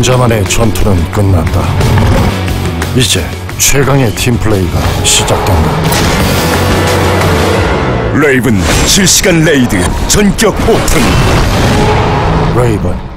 자만의 전투는 끝났다. 이제 최강의 팀플레이가 시작된다. 레이븐 실시간 레이드 전격 오픈. 레이븐